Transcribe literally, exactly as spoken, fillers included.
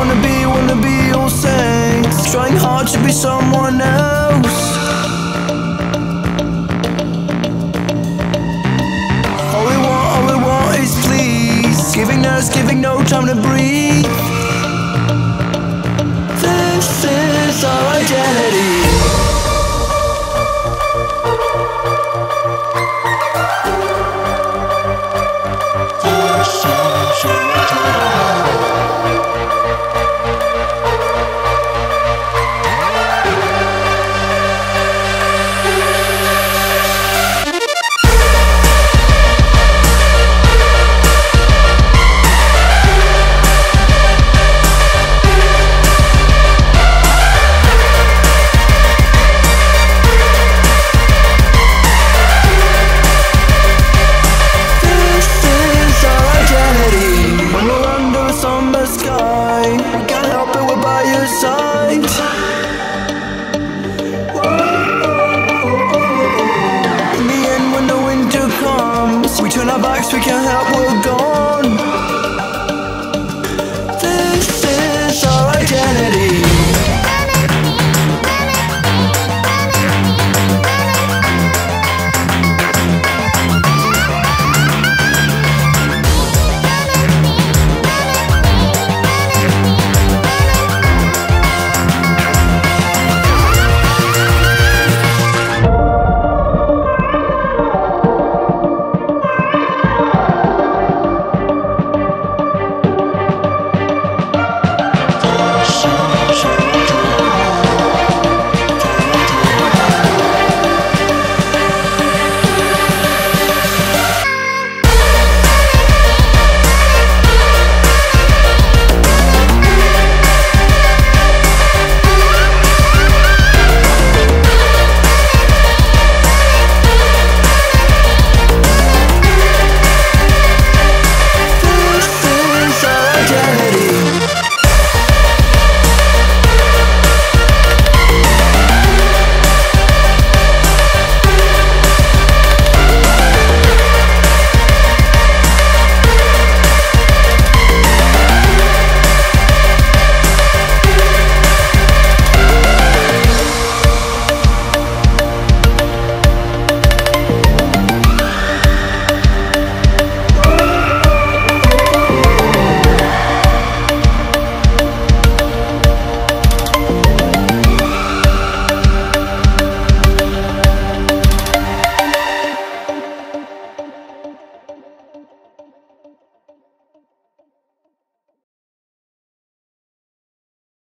wanna be, wanna be all saints, trying hard to be someone else. All we want, all we want is please, giving us, giving no time to breathe. This is our identity. We turn our backs, we can't help, we're gone.